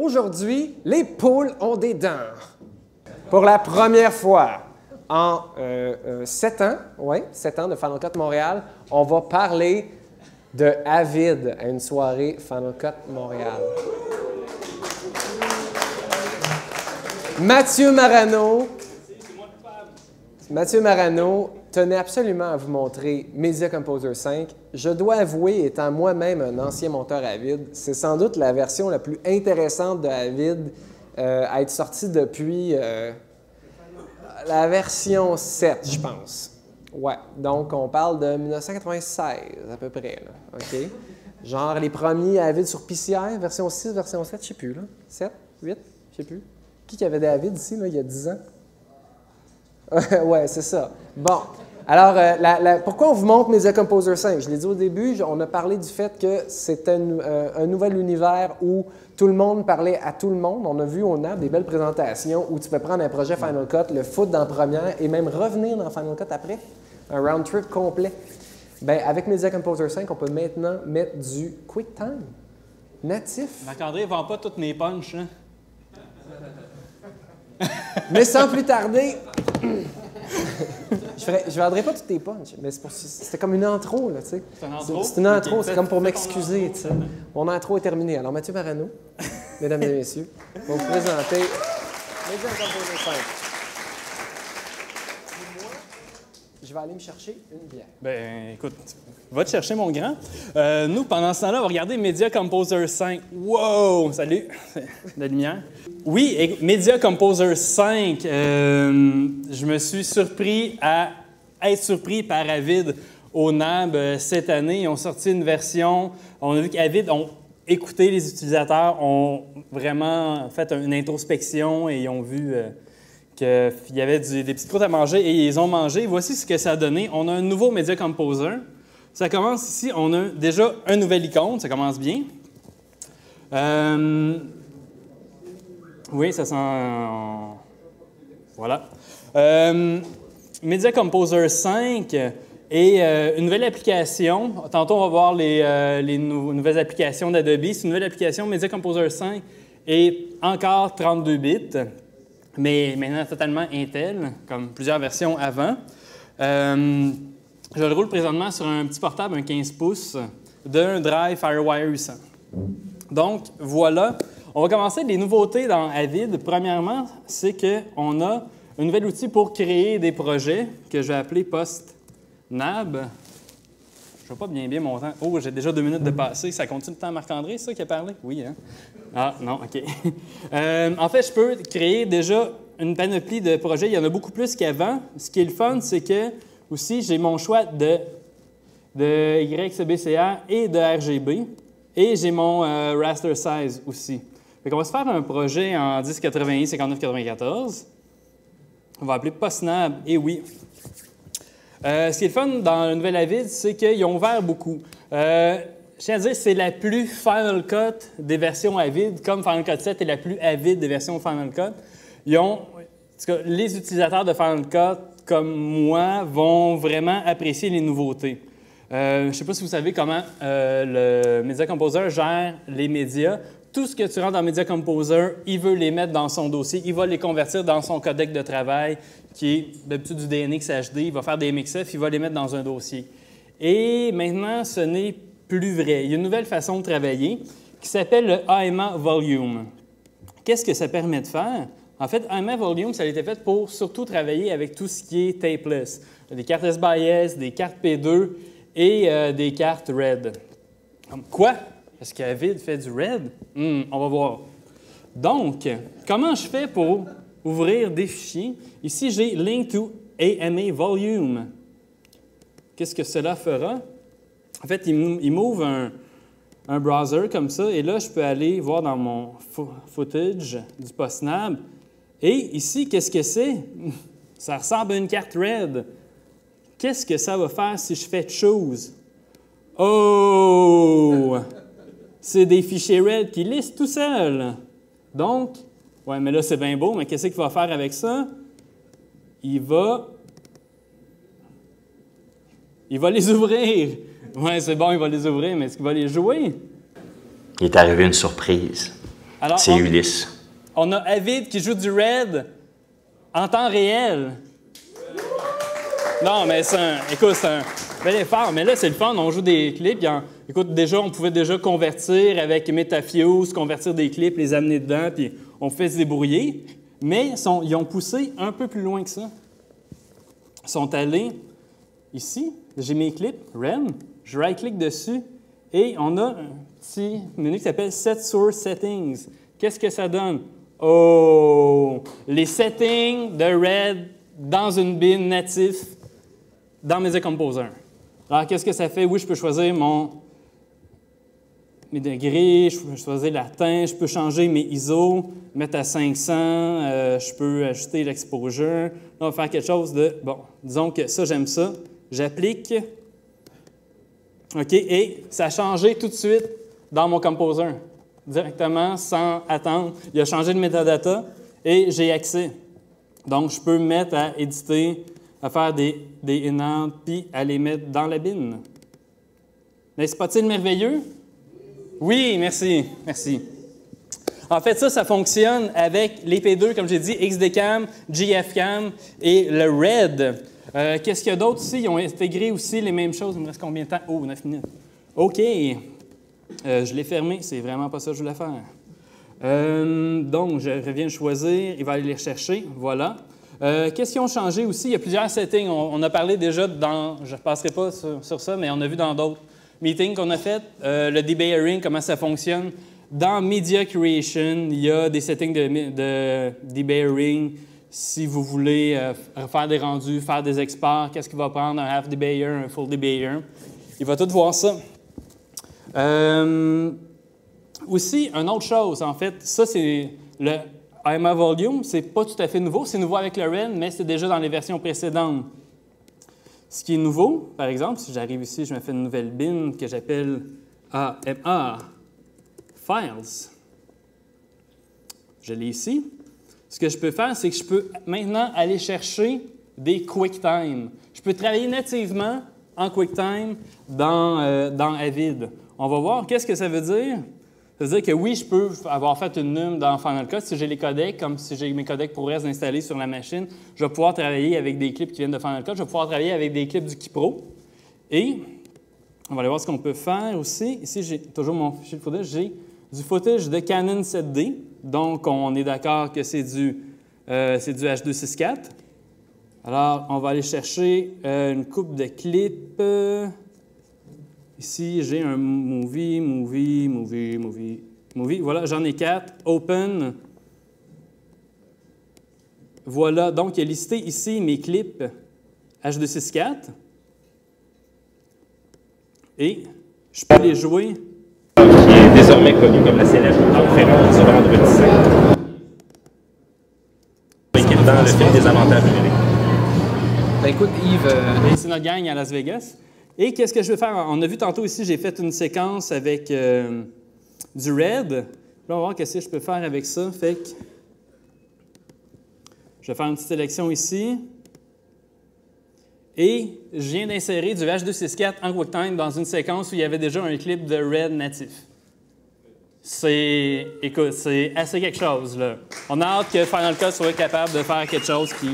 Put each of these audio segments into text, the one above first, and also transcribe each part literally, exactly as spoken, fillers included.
Aujourd'hui, les poules ont des dents. Pour la première fois en euh, euh, sept ans, oui, sept ans de Final Cut Montréal, on va parler de Avid à une soirée Final Cut Montréal. Mathieu Marano, Mathieu Marano tenait absolument à vous montrer Media Composer cinq. Je dois avouer, étant moi-même un ancien monteur Avid, c'est sans doute la version la plus intéressante de Avid euh, à être sortie depuis euh, la version sept, je pense. Ouais, donc on parle de mille neuf cent quatre-vingt-seize à peu près, là, OK? Genre les premiers Avid sur P C I, version six, version sept, je sais plus, là. sept, huit, je sais plus. Qui qui avait des Avid ici, là, il y a dix ans? Ouais, c'est ça. Bon. Alors, euh, la, la, pourquoi on vous montre Media Composer cinq? Je l'ai dit au début, on a parlé du fait que c'était un, euh, un nouvel univers où tout le monde parlait à tout le monde. On a vu au N A B des belles présentations où tu peux prendre un projet Final Cut, le foutre dans la première et même revenir dans Final Cut après. Un round trip complet. Bien, avec Media Composer cinq, on peut maintenant mettre du QuickTime natif. Marc-André ne vend pas toutes mes punches, hein? Mais sans plus tarder, je ne vendrai pas toutes tes punches, mais c'était comme une intro, là, tu sais. C'est une intro? C'est une intro, c'est comme pour m'excuser, tu sais. Mon intro est terminée. Alors, Mathieu Marano, mesdames et messieurs, va vous présenter Media Composer cinq. Je vais aller me chercher une bière. Ben, écoute, va te chercher, mon grand. Euh, nous, pendant ce temps-là, on va regarder Media Composer cinq. Wow! Salut! La lumière. Oui, et Media Composer cinq, euh, je me suis surpris à être surpris par Avid au N A B euh, cette année. Ils ont sorti une version. On a vu qu'Avid ont écouté les utilisateurs, ont vraiment fait une introspection et ils ont vu. Euh, qu'il y avait du, des petites croûtes à manger et ils ont mangé. Voici ce que ça a donné. On a un nouveau Media Composer. Ça commence ici. On a déjà un nouvel icône. Ça commence bien. Euh, oui, ça sent... Euh, voilà. Euh, Media Composer cinq et euh, une nouvelle application. Tantôt, on va voir les, euh, les nou nouvelles applications d'Adobe. C'est une nouvelle application Media Composer cinq et encore trente-deux bits. Mais maintenant totalement Intel, comme plusieurs versions avant. Euh, je le roule présentement sur un petit portable, un quinze pouces, d'un Drive FireWire huit cents. Donc, voilà. On va commencer les nouveautés dans Avid. Premièrement, c'est qu'on a un nouvel outil pour créer des projets que je vais appeler Post-N A B. Je ne vois pas bien bien mon temps. Oh, j'ai déjà deux minutes de passé. Ça continue le temps, Marc-André, c'est ça qui a parlé? Oui, hein? Ah, non, OK. euh, en fait, je peux créer déjà une panoplie de projets. Il y en a beaucoup plus qu'avant. Ce qui est le fun, c'est que aussi, j'ai mon choix de, de Y C B C R et de R G B. Et j'ai mon euh, raster size aussi. Fait qu'on va se faire un projet en dix quatre-vingt-un cinquante-neuf quatre-vingt-quatorze. On va appeler Post-N A B. Et oui. Euh, ce qui est le fun dans le nouvel Avid, c'est qu'ils ont ouvert beaucoup. Euh, je tiens à dire, c'est la plus Final Cut des versions Avid, comme Final Cut sept est la plus Avid des versions Final Cut. Ils ont, en tout cas, les utilisateurs de Final Cut, comme moi, vont vraiment apprécier les nouveautés. Euh, je ne sais pas si vous savez comment euh, le Media Composer gère les médias. Tout ce que tu rentres dans Media Composer, il veut les mettre dans son dossier, il va les convertir dans son codec de travail, qui est d'habitude du D N X H D, il va faire des M X F, il va les mettre dans un dossier. Et maintenant, ce n'est plus vrai. Il y a une nouvelle façon de travailler qui s'appelle le A M A Volume. Qu'est-ce que ça permet de faire? En fait, A M A Volume, ça a été fait pour surtout travailler avec tout ce qui est tapeless. Des cartes S B I S, des cartes P deux et euh, des cartes RAID. Quoi? Est-ce qu'Avid fait du RAID? Hmm, on va voir. Donc, comment je fais pour ouvrir des fichiers? Ici, j'ai Link to A M A Volume. Qu'est-ce que cela fera? En fait, il m'ouvre un, un browser comme ça, et là, je peux aller voir dans mon footage du Post-N A B. Et ici, qu'est-ce que c'est? Ça ressemble à une carte RAID. Qu'est-ce que ça va faire si je fais Choose? Oh! C'est des fichiers RAID qui listent tout seuls. Donc, ouais, mais là, c'est bien beau, mais qu'est-ce qu'il va faire avec ça? Il va... Il va les ouvrir. Ouais, c'est bon, il va les ouvrir, mais est-ce qu'il va les jouer? Il est arrivé une surprise. C'est Ulysse. On a Avid qui joue du Red en temps réel. Non, mais c'est un... Écoute, c'est un bel effort. Mais là, c'est le fun. On joue des clips. En, écoute, déjà, on pouvait déjà convertir avec Metafuse, convertir des clips, les amener dedans, puis on fait se débrouiller. Mais ils, sont, ils ont poussé un peu plus loin que ça. Ils sont allés ici. J'ai mes clips, Ren. Je right-click dessus et on a un petit menu qui s'appelle Set Source Settings. Qu'est-ce que ça donne? Oh! Les settings de Red dans une bin natif dans Media Composer. Alors, qu'est-ce que ça fait? Oui, je peux choisir mon, mes degrés, je peux choisir la teinte, je peux changer mes I S O, mettre à cinq cents, euh, je peux ajuster l'exposure. Là, on va faire quelque chose de... Bon, disons que ça, j'aime ça. J'applique. OK, et ça a changé tout de suite dans mon Composer. Directement, sans attendre. Il a changé de metadata et j'ai accès. Donc, je peux me mettre à éditer, à faire des, des enants, puis à les mettre dans la bin. N'est-ce pas-t-il merveilleux? Oui, merci, merci. En fait, ça, ça fonctionne avec les P deux, comme j'ai dit, X D Cam, G F Cam et le Red. Euh, Qu'est-ce qu'il y a d'autre ici? Ils ont intégré aussi les mêmes choses. Il me reste combien de temps? Oh, neuf minutes. OK. Euh, je l'ai fermé. C'est vraiment pas ça que je voulais faire. Euh, donc, je reviens choisir. Il va aller les rechercher. Voilà. Euh, Qu'est-ce qu'ils ont changé aussi? Il y a plusieurs settings. On, on a parlé déjà dans... Je ne passerai pas sur, sur ça, mais on a vu dans d'autres meetings qu'on a fait. Euh, le debayering, comment ça fonctionne. Dans Media Creation, il y a des settings de, de debayering. Si vous voulez euh, faire des rendus, faire des exports, qu'est-ce qu'il va prendre, un half debayer, un full debayer. Il va tout voir ça. Euh, aussi, une autre chose, en fait, ça c'est le I M A Volume, c'est pas tout à fait nouveau, c'est nouveau avec le Ren, mais c'est déjà dans les versions précédentes. Ce qui est nouveau, par exemple, si j'arrive ici, je me fais une nouvelle bin que j'appelle A M A Files. Je l'ai ici. Ce que je peux faire, c'est que je peux maintenant aller chercher des QuickTime. Je peux travailler nativement en QuickTime dans, euh, dans Avid. On va voir qu'est-ce que ça veut dire. Ça veut dire que oui, je peux avoir fait une num dans Final Cut. Si j'ai les codecs, comme si j'ai mes codecs ProRes installés sur la machine, je vais pouvoir travailler avec des clips qui viennent de Final Cut. Je vais pouvoir travailler avec des clips du Kipro. Et on va aller voir ce qu'on peut faire aussi. Ici, j'ai toujours mon fichier de footage. J'ai du footage de Canon sept D. Donc, on est d'accord que c'est du, euh, c'est du H deux sixty-quatre. Alors, on va aller chercher euh, une coupe de clips. Euh, ici, j'ai un movie, movie, movie, movie, movie. Voilà, j'en ai quatre. Open. Voilà, donc il est listé ici mes clips H deux sixty-quatre. Et je peux les jouer. Qui est désormais connu comme la célèbre conférence du vendredi saint. Qui est dans le film des avantages numériques. Ben écoute, Yves... Euh... C'est notre gang à Las Vegas. Et qu'est-ce que je vais faire? On a vu tantôt ici, j'ai fait une séquence avec euh, du Red. Là, on va voir qu'est-ce que je peux faire avec ça. Fait que je vais faire une petite sélection ici. Et je viens d'insérer du H deux sixty-quatre en QuickTime dans une séquence où il y avait déjà un clip de Red natif. C'est, écoute, c'est assez quelque chose, là. On a hâte que Final Cut soit capable de faire quelque chose qui...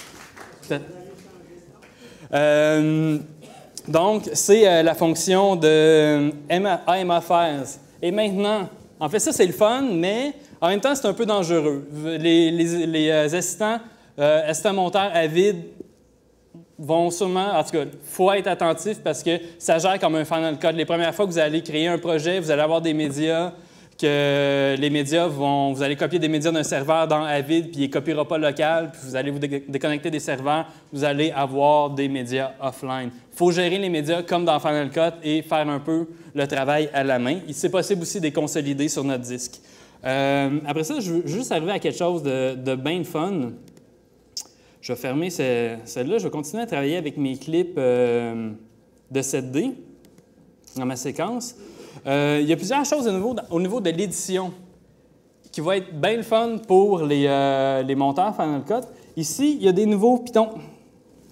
Euh, donc, c'est euh, la fonction de A M A Files. Et maintenant, en fait, ça, c'est le fun, mais en même temps, c'est un peu dangereux. Les, les, les assistants, euh, assistants monteurs Avid vont sûrement, en tout cas, il faut être attentif parce que ça gère comme un Final Cut. Les premières fois que vous allez créer un projet, vous allez avoir des médias, que les médias vont, vous allez copier des médias d'un serveur dans Avid, puis il ne copiera pas local, puis vous allez vous dé déconnecter des serveurs, vous allez avoir des médias offline. Il faut gérer les médias comme dans Final Cut et faire un peu le travail à la main. C'est possible aussi de les consolider sur notre disque. Euh, après ça, je veux juste arriver à quelque chose de, de bien fun. Je vais fermer celle-là. Je vais continuer à travailler avec mes clips euh, de sept D dans ma séquence. Euh, il y a plusieurs choses au niveau, au niveau de l'édition qui vont être bien le fun pour les, euh, les monteurs Final Cut. Ici, il y a des nouveaux pitons.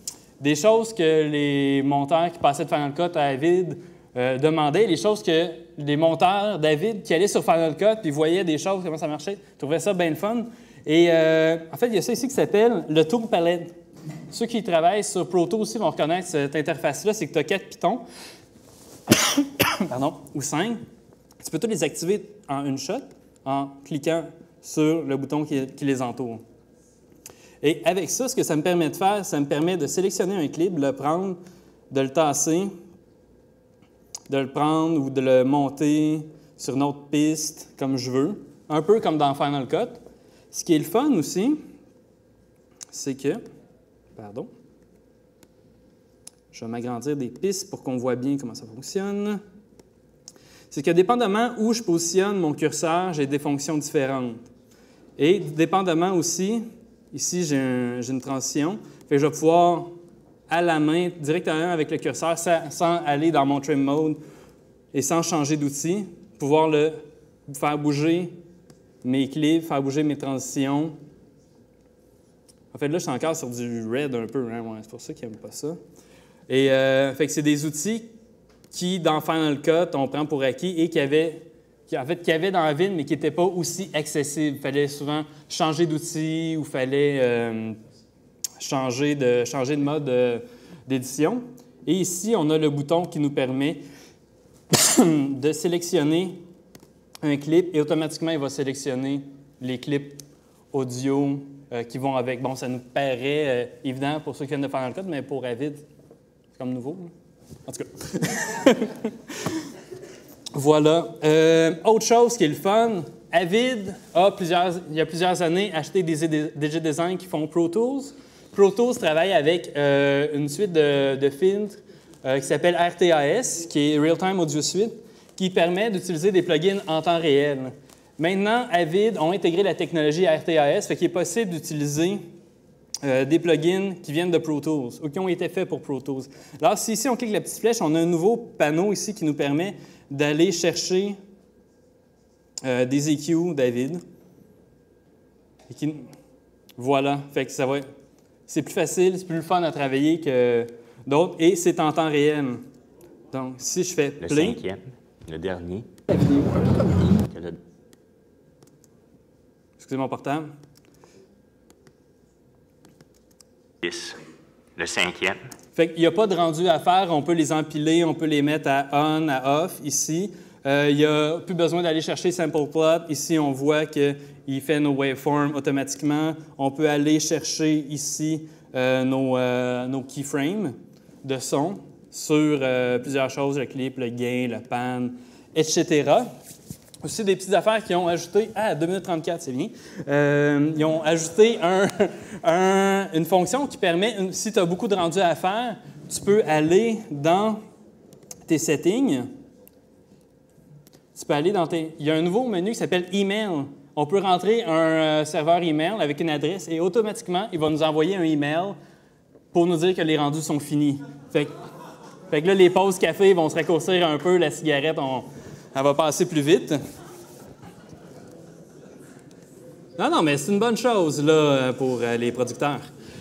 Des choses que les monteurs qui passaient de Final Cut à Avid euh, demandaient, les choses que des monteurs, David, qui allaient sur Final Cut puis voyaient des choses, comment ça marchait, trouvaient ça bien le fun. Et euh, en fait, il y a ça ici qui s'appelle le Tool Palette. Ceux qui travaillent sur Pro Tools aussi vont reconnaître cette interface-là, c'est que tu as quatre pitons, pardon, ou cinq. Tu peux tous les activer en une shot en cliquant sur le bouton qui, qui les entoure. Et avec ça, ce que ça me permet de faire, ça me permet de sélectionner un clip, de le prendre, de le tasser, de le prendre ou de le monter sur une autre piste comme je veux, un peu comme dans Final Cut. Ce qui est le fun aussi, c'est que, pardon, je vais m'agrandir des pistes pour qu'on voit bien comment ça fonctionne. C'est que dépendamment où je positionne mon curseur, j'ai des fonctions différentes. Et dépendamment aussi, ici j'ai un, j'ai une transition, fait que je vais pouvoir à la main, directement avec le curseur, sans, sans aller dans mon trim mode et sans changer d'outil, pouvoir le faire bouger mes clips, faire bouger mes transitions. En fait, là, je suis encore sur du red un peu, hein? Ouais, c'est pour ça qu'ils n'aiment pas ça. Et euh, fait que c'est des outils qui, dans Final Cut, on prend pour acquis et qui avaient, qui, en fait, qui avaient dans Avid, mais qui n'étaient pas aussi accessibles. Il fallait souvent changer d'outil ou il fallait euh, changer, de, changer de mode euh, d'édition. Et ici, on a le bouton qui nous permet de sélectionner un clip et automatiquement, il va sélectionner les clips audio euh, qui vont avec. Bon, ça nous paraît euh, évident pour ceux qui viennent de Final Cut, mais pour Avid, c'est comme nouveau. Là. En tout cas. Voilà. Euh, autre chose qui est le fun, Avid a plusieurs, il y a plusieurs années acheté des D J Design qui font Pro Tools. Pro Tools travaille avec euh, une suite de, de filtres euh, qui s'appelle R T A S, qui est Real Time Audio Suite, qui permet d'utiliser des plugins en temps réel. Maintenant, Avid ont intégré la technologie R T A S, fait qu'il est possible d'utiliser Euh, des plugins qui viennent de Pro Tools ou qui ont été faits pour Pro Tools. Alors, si ici on clique la petite flèche, on a un nouveau panneau ici qui nous permet d'aller chercher euh, des E Q d'Avid. Et qui... Voilà, fait que ça va. C'est plus facile, c'est plus fun à travailler que d'autres et c'est en temps réel. Donc, si je fais le play. Le cinquième, le dernier. La vidéo, un peu comme Que le... Excusez mon portable. Le cinquième. Fait qu'il n'y a pas de rendu à faire. On peut les empiler, on peut les mettre à on, à off ici. Euh, il n'y a plus besoin d'aller chercher Sample Plot. Ici, on voit qu'il fait nos waveforms automatiquement. On peut aller chercher ici euh, nos, euh, nos keyframes de son sur euh, plusieurs choses, le clip, le gain, le pan, et cetera. Aussi des petites affaires qui ont ajouté, ah, deux minutes trente-quatre, c'est bien, euh, ils ont ajouté un, un, une fonction qui permet, si tu as beaucoup de rendu à faire, tu peux aller dans tes settings, tu peux aller dans tes... Il y a un nouveau menu qui s'appelle Email. On peut rentrer un serveur email avec une adresse et automatiquement, il va nous envoyer un email pour nous dire que les rendus sont finis. Fait, fait que là, les pauses café vont se raccourcir un peu, la cigarette, on... elle va passer plus vite. Non, non, mais c'est une bonne chose, là, pour euh, les producteurs.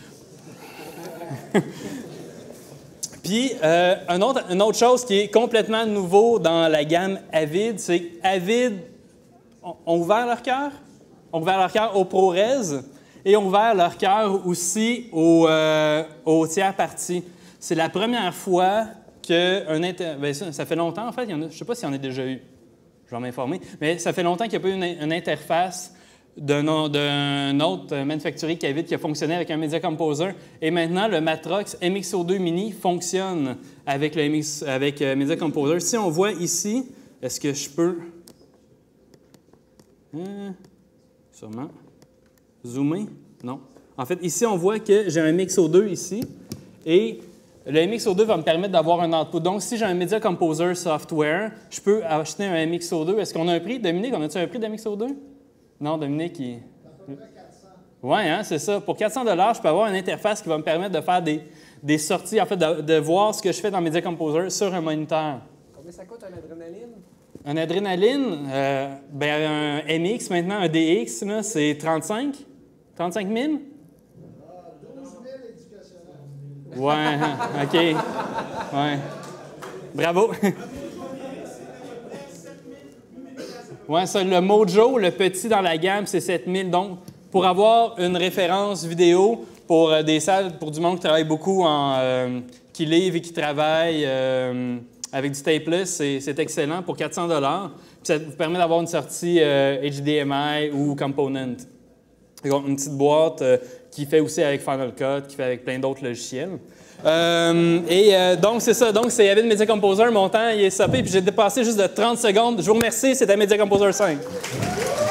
Puis, euh, un autre, une autre chose qui est complètement nouveau dans la gamme Avid, c'est qu'Avid ont, ont ouvert leur cœur, ont ouvert leur cœur au ProRes et ont ouvert leur cœur aussi aux, euh, aux tiers parties. C'est la première fois qu'un inter... Bien, ça, ça fait longtemps, en fait, il y en a... je ne sais pas s'il y en a déjà eu, je vais m'informer, mais ça fait longtemps qu'il n'y a pas eu une, une interface d'un, d'un autre manufacturier qu'Avid qui a fonctionné avec un Media Composer. Et maintenant, le Matrox M X O deux Mini fonctionne avec, le M X, avec euh, Media Composer. Si on voit ici, est-ce que je peux... Hum, sûrement. Zoomer? Non. En fait, ici, on voit que j'ai un M X O deux ici, et le M X O deux va me permettre d'avoir un output. Donc, si j'ai un Media Composer software, je peux acheter un M X O deux. Est-ce qu'on a un prix? Dominique, on a-tu un prix d'M X O deux? Non, Dominique, il... Oui, hein, c'est ça. Pour quatre cents dollars, je peux avoir une interface qui va me permettre de faire des, des sorties, en fait, de, de voir ce que je fais dans Media Composer sur un moniteur. Combien ça coûte un adrénaline? Un adrénaline, euh, ben, un M X maintenant, un D X, là, c'est trente-cinq? trente-cinq mille? douze mille éducationnels. Ouais, OK. Ouais. Bravo. Ouais, ça, le Mojo, le petit dans la gamme, c'est sept mille. Donc, pour avoir une référence vidéo pour euh, des salles, pour du monde qui travaille beaucoup, en, euh, qui livre et qui travaille euh, avec du staples, c'est excellent pour quatre cents dollars. Ça vous permet d'avoir une sortie euh, H D M I ou Component. Donc, une petite boîte euh, qui fait aussi avec Final Cut, qui fait avec plein d'autres logiciels. Euh, et euh, donc, c'est ça. Donc, c'est Avid Media Composer. Mon temps, il est sapé, puis j'ai dépassé juste de trente secondes. Je vous remercie. C'était Media Composer cinq.